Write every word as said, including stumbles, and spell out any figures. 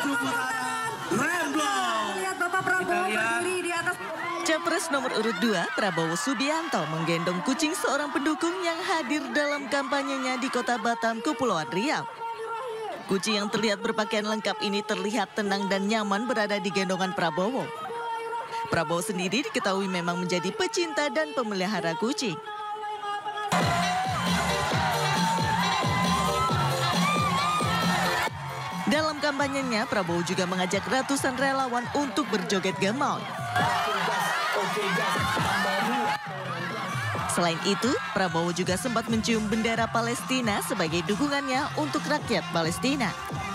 Maluku Utara, Remblong. Lihat Bapak Prabowo berdiri di atas. Capres nomor urut dua, Prabowo Subianto menggendong kucing seorang pendukung yang hadir dalam kampanyenya di Kota Batam, Kepulauan Riau. Kucing yang terlihat berpakaian lengkap ini terlihat tenang dan nyaman berada di gendongan Prabowo. Prabowo sendiri diketahui memang menjadi pecinta dan pemelihara kucing. Dalam kampanyenya, Prabowo juga mengajak ratusan relawan untuk berjoget gemoy. Selain itu, Prabowo juga sempat mencium bendera Palestina sebagai dukungannya untuk rakyat Palestina.